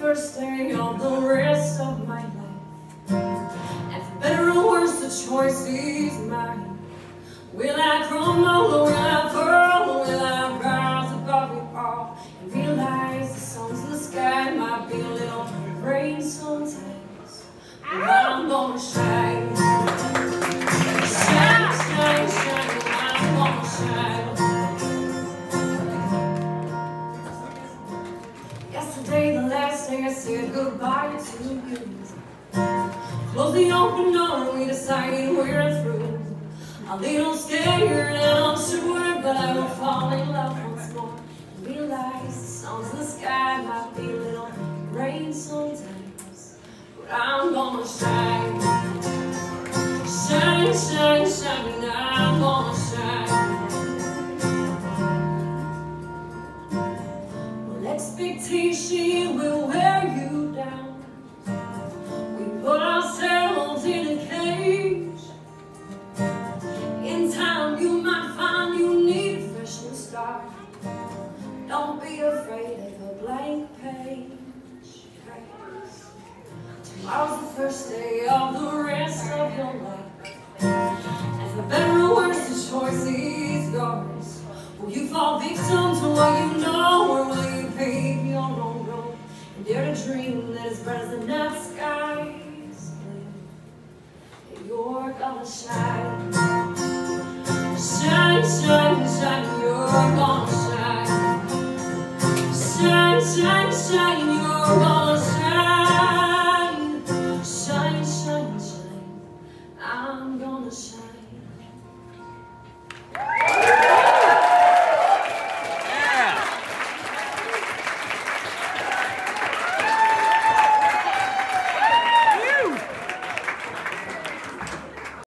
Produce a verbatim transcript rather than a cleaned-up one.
first day of the rest of my life. And for better or worse, the choice is mine. Will I crumble or will I pearl, or will I rise above it all and realize the songs in the sky might be a little rain sometimes, but I'm gonna shine. Shine, shine, shine, I'm gonna shine. Yesterday, the last day I said goodbye to you. Close the open door, we decided we're through. A little scared and unsure, but I will fall in love once more and realize the songs in the sky might be a little rain sometimes, but I'm gonna shine. Shine, shine, shine, I'm gonna shine. Well, expectation will wear you down. We put ourselves in a cage. In time you might find you need a fresh new start. Don't be afraid of a blank page. Tomorrow's the first day of the rest of your life. And for better or worse, the choice is yours. Will you fall victim to what you know, or will you pave your own road and dare to dream that as bright as the night skies blue, that you're gonna shine. Shine, shine, shine, you're gonna shine. Shine, shine, shine, you're gonna